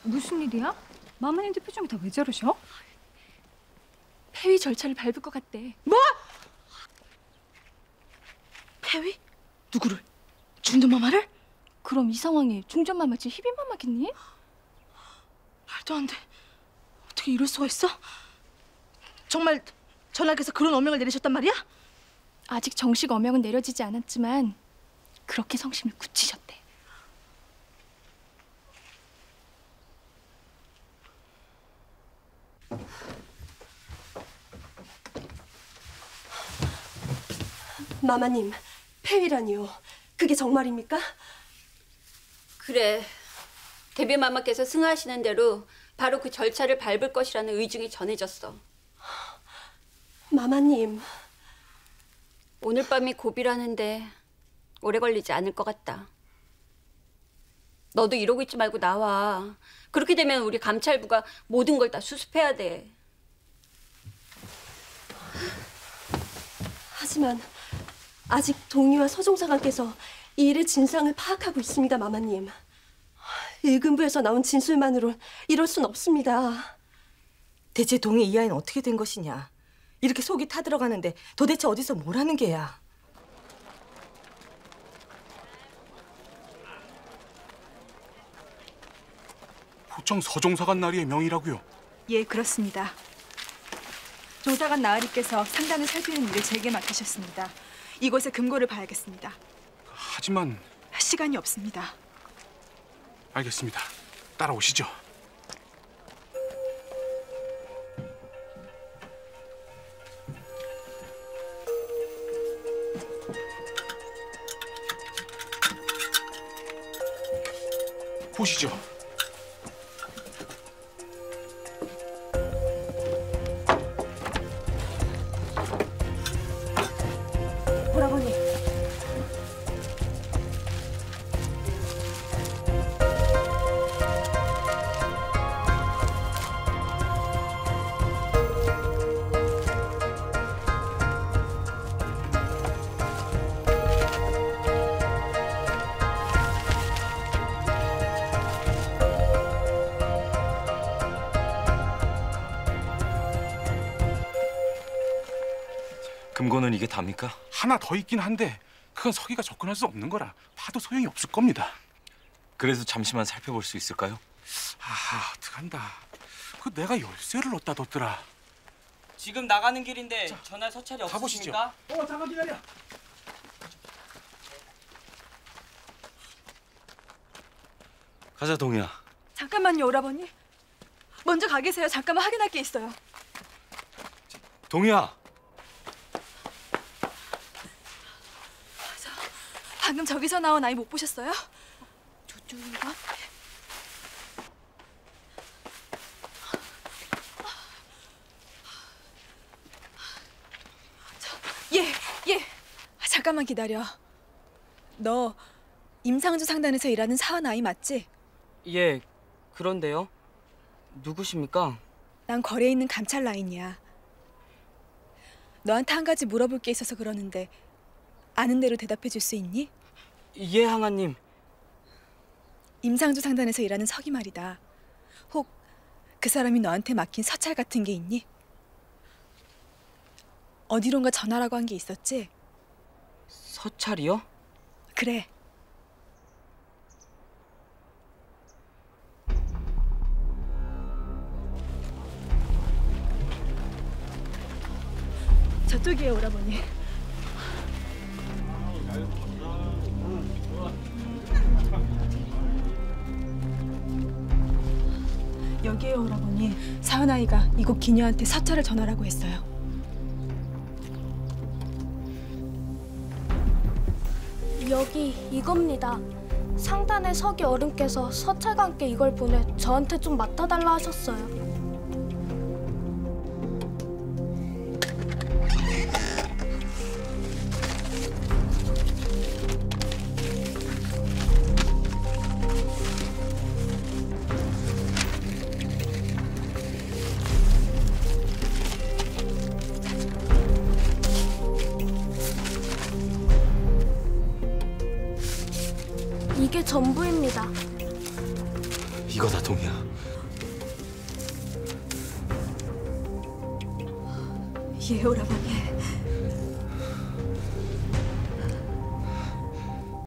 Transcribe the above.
무슨 일이야? 마마님들 표정이 다 왜 저러셔? 폐위 절차를 밟을 것 같대. 뭐? 폐위? 누구를? 중전마마를? 그럼 이 상황에 중전마마지 희빈마마겠니? 말도 안 돼. 어떻게 이럴 수가 있어? 정말 전하께서 그런 어명을 내리셨단 말이야? 아직 정식 어명은 내려지지 않았지만 그렇게 성심을 굳히셨대. 마마님, 폐위라니요. 그게 정말입니까? 그래. 대비마마께서 승하하시는 대로 바로 그 절차를 밟을 것이라는 의중이 전해졌어. 마마님. 오늘 밤이 고비라는데 오래 걸리지 않을 것 같다. 너도 이러고 있지 말고 나와. 그렇게 되면 우리 감찰부가 모든 걸 다 수습해야 돼. 하지만 아직 동희와 서종사관께서 이 일의 진상을 파악하고 있습니다, 마마님. 일금부에서 나온 진술만으로 이럴 순 없습니다. 대체 동희 이 아이는 어떻게 된 것이냐? 이렇게 속이 타들어가는데 도대체 어디서 뭘 하는 게야? 포청 서종사관 나리의 명의라고요? 예, 그렇습니다. 종사관 나으리께서 상단을 살피는 일을 제게 맡기셨습니다. 이곳의 금고를 봐야겠습니다. 하지만 시간이 없습니다. 알겠습니다. 따라오시죠. 보시죠. 오라버니. 금고는 이게 답니까? 하나 더 있긴 한데 그건 서기가 접근할 수 없는 거라 봐도 소용이 없을 겁니다. 그래도 잠시만 살펴볼 수 있을까요? 아, 어떡한다. 그 내가 열쇠를 얻다 뒀더라. 지금 나가는 길인데 전화 서찰이 가보시죠. 없으십니까? 잠깐 기다려. 가자, 동희야. 잠깐만요, 오라버니. 먼저 가 계세요. 잠깐만 확인할 게 있어요. 동희야. 방금 저기서 나온 아이 못 보셨어요? 저쪽인가? 예. 잠깐만 기다려. 너 임상주 상단에서 일하는 사원 아이 맞지? 예, 그런데요. 누구십니까? 난 거리에 있는 감찰 라인이야. 너한테 한 가지 물어볼 게 있어서 그러는데 아는 대로 대답해 줄 수 있니? 예, 항아님. 임상주 상단에서 일하는 서기 말이다. 혹 그 사람이 너한테 맡긴 서찰 같은 게 있니? 어디론가 전화라고 한 게 있었지? 서찰이요? 그래. 저쪽이에요, 오라버니. 여기에요, 오라버니. 사은 아이가 이곳 기녀한테 서찰을 전하라고 했어요. 여기 이겁니다. 상단의 서기 어른께서 서찰관께 이걸 보내 저한테 좀 맡아달라 하셨어요. 이게 전부입니다. 이거다, 동희야. 예, 오라버니.